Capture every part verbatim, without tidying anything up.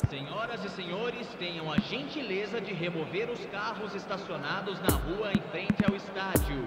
Senhoras e senhores, tenham a gentileza de remover os carros estacionados na rua em frente ao estádio.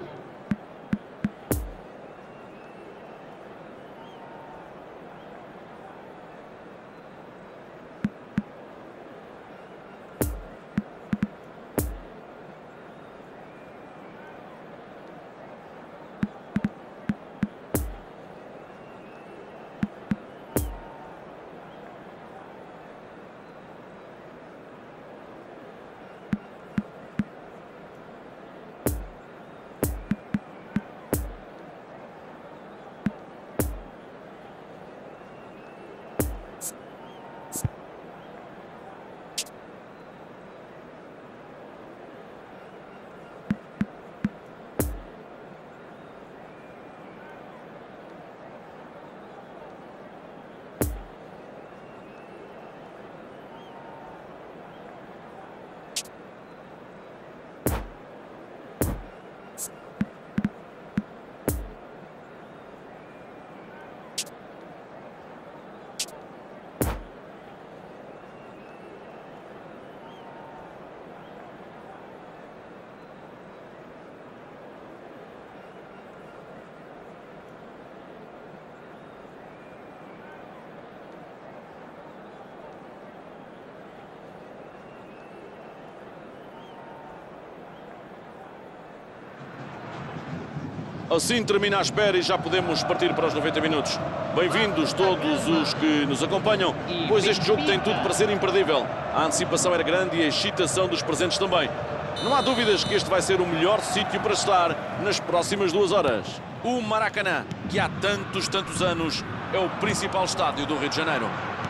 Assim termina a espera e já podemos partir para os noventa minutos. Bem-vindos todos os que nos acompanham, pois este jogo tem tudo para ser imperdível. A antecipação era grande e a excitação dos presentes também. Não há dúvidas que este vai ser o melhor sítio para estar nas próximas duas horas. O Maracanã, que há tantos, tantos anos, é o principal estádio do Rio de Janeiro.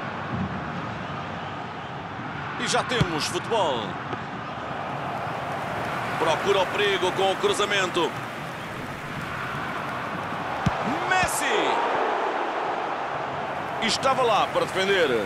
E já temos futebol. Procura o perigo com o cruzamento. Messi! E estava lá para defender.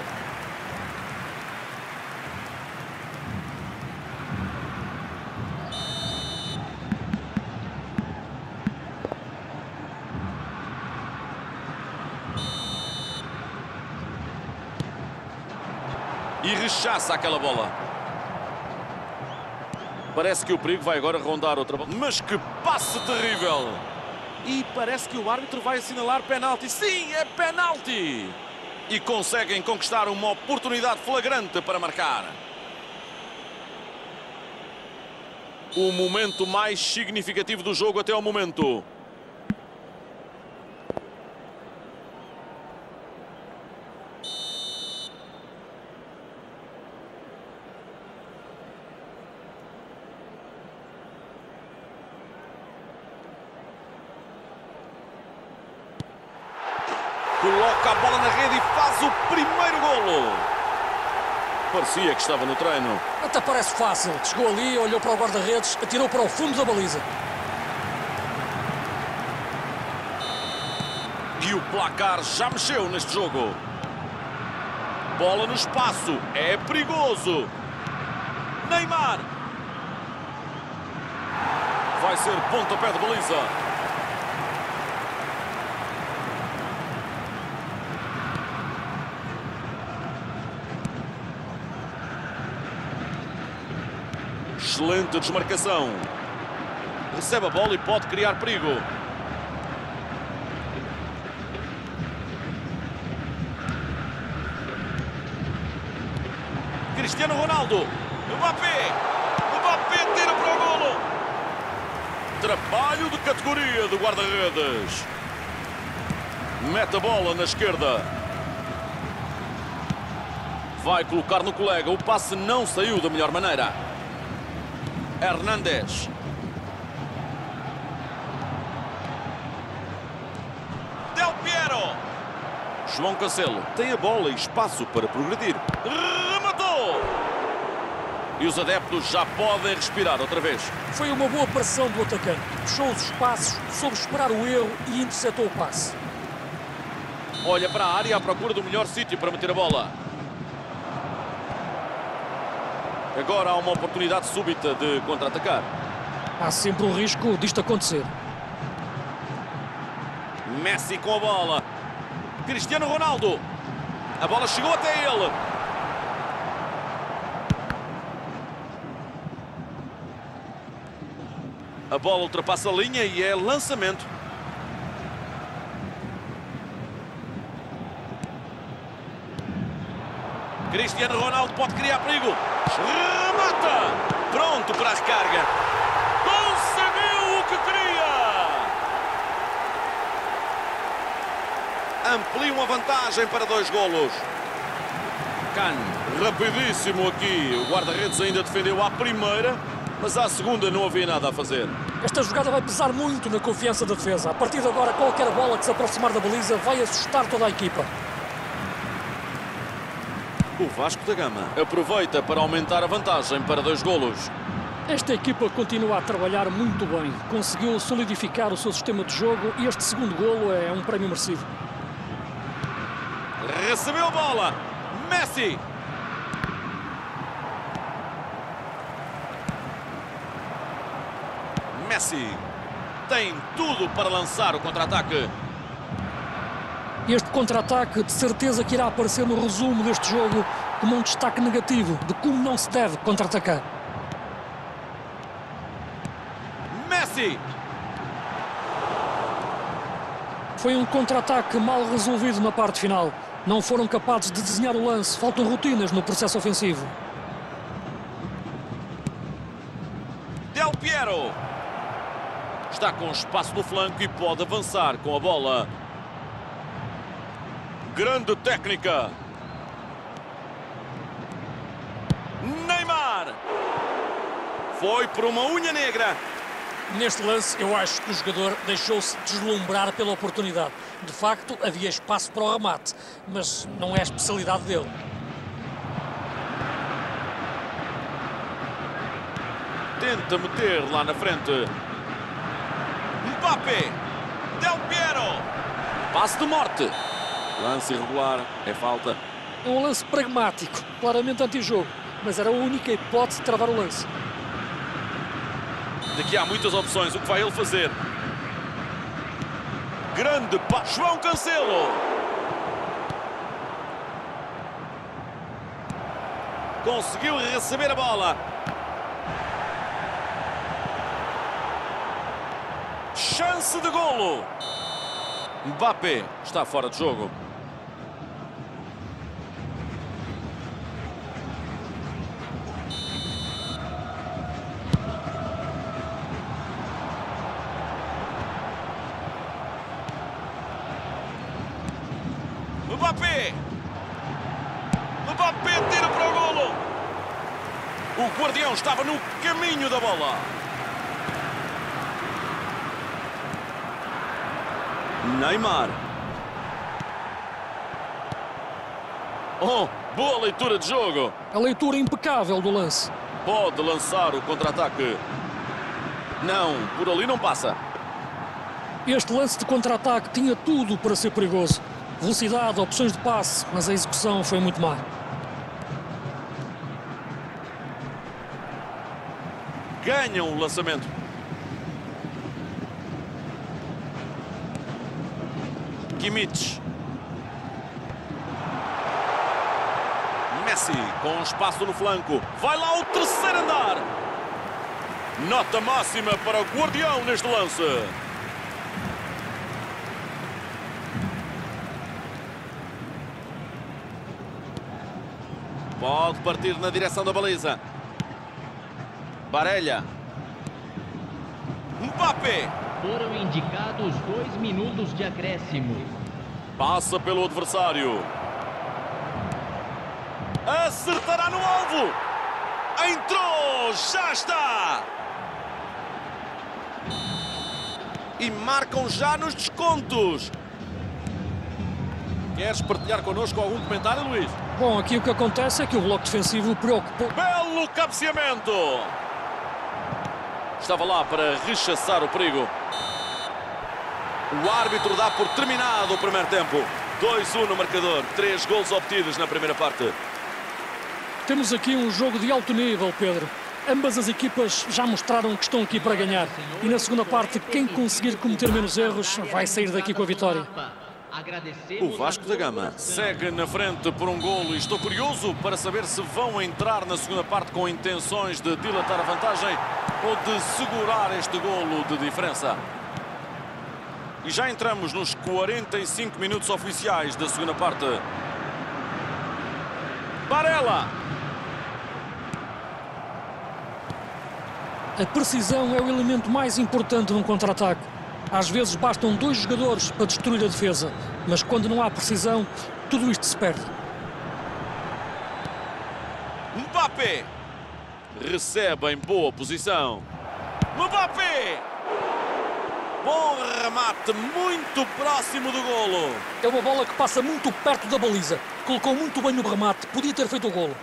E rechaça aquela bola. Parece que o perigo vai agora rondar outra bola. Mas que passe terrível! E parece que o árbitro vai assinalar penalti. Sim, é penalti! E conseguem conquistar uma oportunidade flagrante para marcar. O momento mais significativo do jogo até ao momento. Coloca a bola na rede e faz o primeiro golo. Parecia que estava no treino. Até parece fácil. Chegou ali, olhou para o guarda-redes, atirou para o fundo da baliza. E o placar já mexeu neste jogo. Bola no espaço. É perigoso. Neymar. Vai ser pontapé de baliza. Excelente desmarcação. Recebe a bola e pode criar perigo. Cristiano Ronaldo. Mbappé. Mbappé tira para o golo. Trabalho de categoria do guarda-redes. Mete a bola na esquerda. Vai colocar no colega. O passe não saiu da melhor maneira. Hernandes. Del Piero. João Cancelo tem a bola e espaço para progredir. Rematou! E os adeptos já podem respirar outra vez. Foi uma boa pressão do atacante. Puxou os espaços, soube esperar o erro e interceptou o passe. Olha para a área à procura do melhor sítio para meter a bola. Agora há uma oportunidade súbita de contra-atacar. Há sempre o risco disto acontecer. Messi com a bola. Cristiano Ronaldo. A bola chegou até ele. A bola ultrapassa a linha e é lançamento. Cristiano Ronaldo pode criar perigo. Remata! Pronto para a recarga. Conseguiu o que queria! Ampliam a vantagem para dois golos. Can, rapidíssimo aqui. O guarda-redes ainda defendeu à primeira, mas à segunda não havia nada a fazer. Esta jogada vai pesar muito na confiança da defesa. A partir de agora, qualquer bola que se aproximar da baliza vai assustar toda a equipa. O Vasco da Gama aproveita para aumentar a vantagem para dois golos. Esta equipa continua a trabalhar muito bem. Conseguiu solidificar o seu sistema de jogo e este segundo golo é um prémio merecido. Recebeu a bola. Messi. Messi tem tudo para lançar o contra-ataque. Este contra-ataque de certeza que irá aparecer no resumo deste jogo como um destaque negativo de como não se deve contra-atacar. Messi! Foi um contra-ataque mal resolvido na parte final. Não foram capazes de desenhar o lance. Faltam rotinas no processo ofensivo. Del Piero. Está com espaço no flanco e pode avançar com a bola. Grande técnica. Neymar. Foi por uma unha negra. Neste lance, eu acho que o jogador deixou-se deslumbrar pela oportunidade. De facto, havia espaço para o remate, mas não é a especialidade dele. Tenta meter lá na frente. Mbappé. Del Piero. Passe de morte. Lance irregular, é falta. É um lance pragmático, claramente anti-jogo, mas era a única hipótese de travar o lance. Daqui há muitas opções, o que vai ele fazer? Grande passe, João Cancelo. Conseguiu receber a bola. Chance de golo. Mbappé está fora de jogo. Mbappé! Mbappé tira para o golo! O guardião estava no caminho da bola. Neymar. Oh, boa leitura de jogo. A leitura impecável do lance. Pode lançar o contra-ataque. Não, por ali não passa. Este lance de contra-ataque tinha tudo para ser perigoso. Velocidade, opções de passe, mas a execução foi muito má. Ganham o lançamento. Kimmich. Messi com espaço no flanco. Vai lá o terceiro andar. Nota máxima para o guardião neste lance. Pode partir na direção da baliza. Barella. Mbappé. Foram indicados dois minutos de acréscimo. Passa pelo adversário. Acertará no alvo. Entrou. Já está. E marcam já nos descontos. Queres partilhar connosco algum comentário, Luís? Bom, aqui o que acontece é que o bloco defensivo preocupou. Belo cabeceamento. Estava lá para rechaçar o perigo. O árbitro dá por terminado o primeiro tempo. dois a um no marcador. Três golos obtidos na primeira parte. Temos aqui um jogo de alto nível, Pedro. Ambas as equipas já mostraram que estão aqui para ganhar. E na segunda parte, quem conseguir cometer menos erros vai sair daqui com a vitória. O Vasco da Gama segue na frente por um golo e estou curioso para saber se vão entrar na segunda parte com intenções de dilatar a vantagem. ou de segurar este golo de diferença. E já entramos nos quarenta e cinco minutos oficiais da segunda parte. Barella. A precisão é o elemento mais importante num contra-ataque. Às vezes bastam dois jogadores para destruir a defesa, mas quando não há precisão, tudo isto se perde. Mbappé. Recebe em boa posição. Mbappé. Bom remate, muito próximo do golo. É uma bola que passa muito perto da baliza. Colocou muito bem no remate, podia ter feito o golo.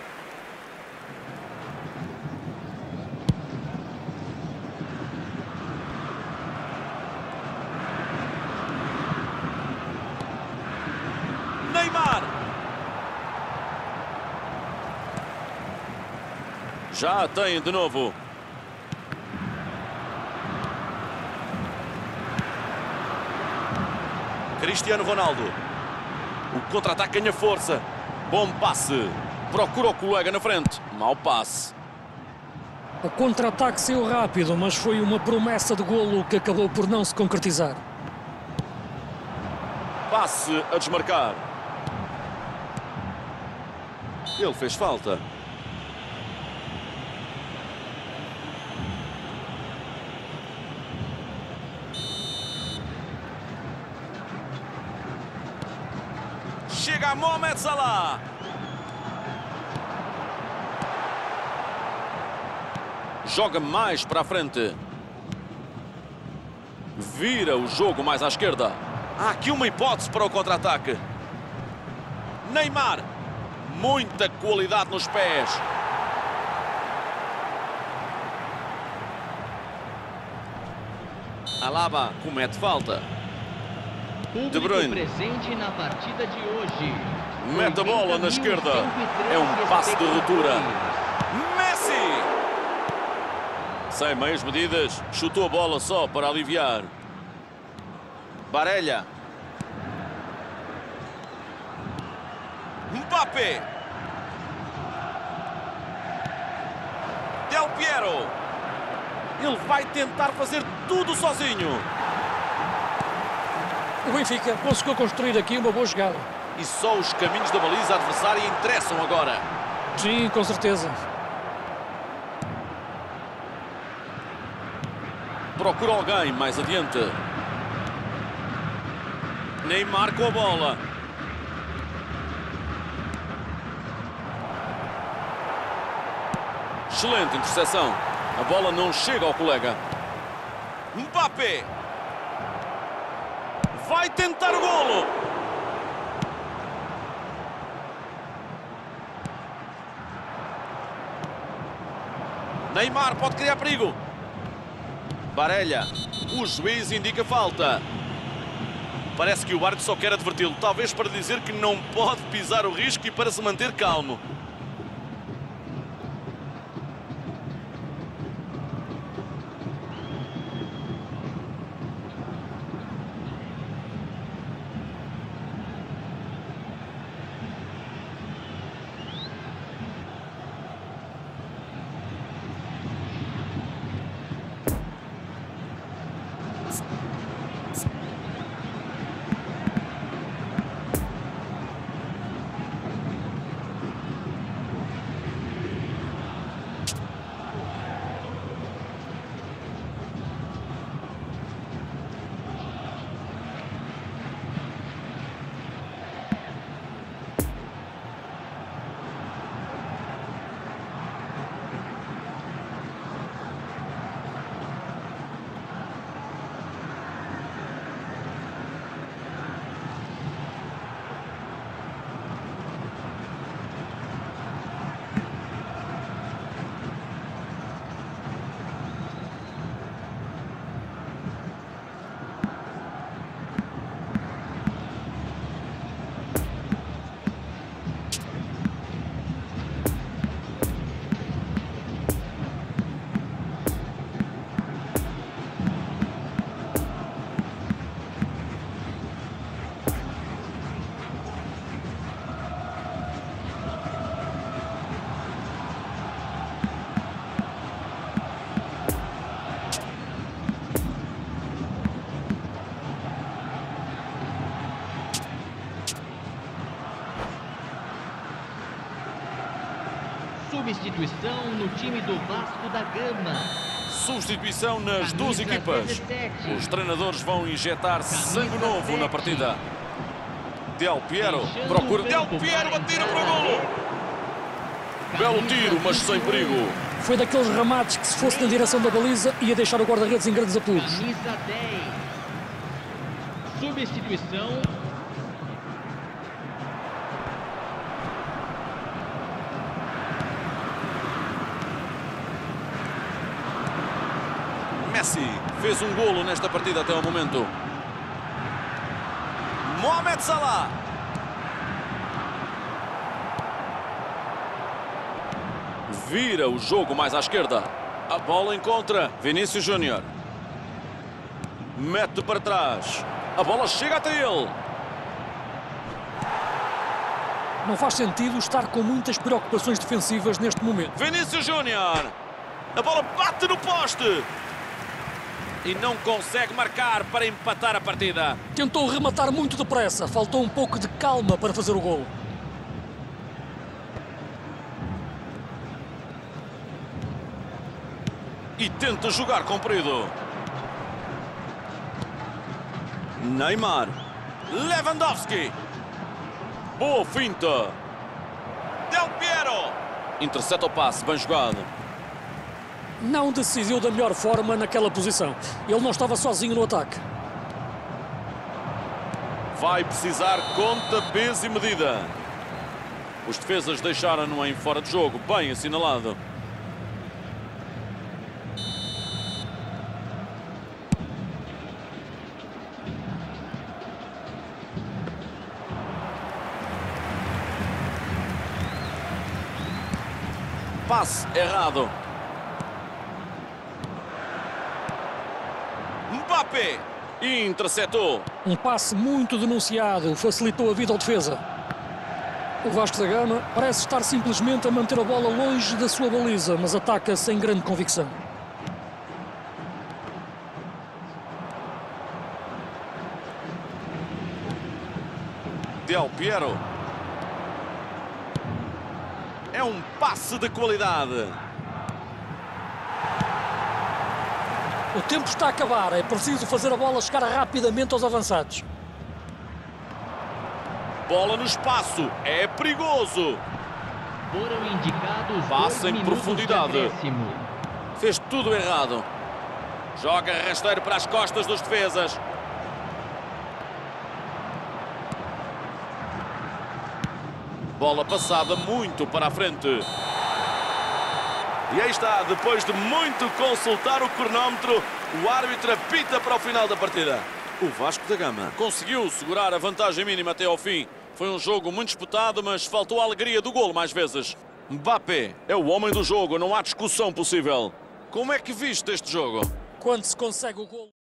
Neymar. Já tem de novo. Cristiano Ronaldo. O contra-ataque ganha força. Bom passe. Procura o colega na frente. Mau passe. O contra-ataque saiu rápido, mas foi uma promessa de golo que acabou por não se concretizar. Passe a desmarcar. Ele fez falta. Chega Mohamed Salah. Joga mais para a frente. Vira o jogo mais à esquerda. Há aqui uma hipótese para o contra-ataque. Neymar. Muita qualidade nos pés. Alaba comete falta. De Bruyne. Presente na partida de hoje. Mete a bola na esquerda. É um passe de ruptura. Messi. Sem meias medidas, chutou a bola só para aliviar. Barella. Mbappé. Del Piero. Ele vai tentar fazer tudo sozinho. O Benfica conseguiu construir aqui uma boa jogada. E só os caminhos da baliza adversária interessam agora. Sim, com certeza. Procura alguém mais adiante. Neymar com a bola. Excelente interseção. A bola não chega ao colega. Mbappé. Vai tentar o golo. Neymar pode criar perigo. Barella. O juiz indica falta. Parece que o árbitro só quer adverti-lo. Talvez para dizer que não pode pisar o risco e para se manter calmo. substituição no time do Vasco da Gama. Substituição nas duas equipas. Os treinadores vão injetar sangue novo na partida. Del Piero procura. Del Piero atira para o golo. Belo tiro, mas sem perigo. Foi daqueles remates que, se fosse na direção da baliza, ia deixar o guarda-redes em grandes apuros. Camisa dez. Substituição. Messi fez um golo nesta partida até o momento. Mohamed Salah. Vira o jogo mais à esquerda. A bola encontra Vinícius Júnior. Mete para trás. A bola chega até ele. Não faz sentido estar com muitas preocupações defensivas neste momento. Vinícius Júnior. A bola bate no poste. E não consegue marcar para empatar a partida. Tentou rematar muito depressa. Faltou um pouco de calma para fazer o golo. E tenta jogar comprido. Neymar. Lewandowski. Boa finta. Del Piero. Intercepta o passe, bem jogado. Não decidiu da melhor forma naquela posição. Ele não estava sozinho no ataque. Vai precisar conta, peso e medida. Os defesas deixaram-no em fora de jogo, bem assinalado. Passe errado. Mbappé interceptou. Um passe muito denunciado, facilitou a vida ao defesa. O Vasco da Gama parece estar simplesmente a manter a bola longe da sua baliza, mas ataca sem grande convicção. Del Piero. É um passe de qualidade. O tempo está a acabar, é preciso fazer a bola chegar rapidamente aos avançados. Bola no espaço, é perigoso. Foram indicados Passa em profundidade. Fez tudo errado. Joga rasteiro para as costas dos defesas. Bola passada muito para a frente. E aí está, depois de muito consultar o cronómetro, o árbitro apita para o final da partida. O Vasco da Gama conseguiu segurar a vantagem mínima até ao fim. Foi um jogo muito disputado, mas faltou a alegria do golo mais vezes. Mbappé é o homem do jogo, não há discussão possível. Como é que viste este jogo? Quando se consegue o golo...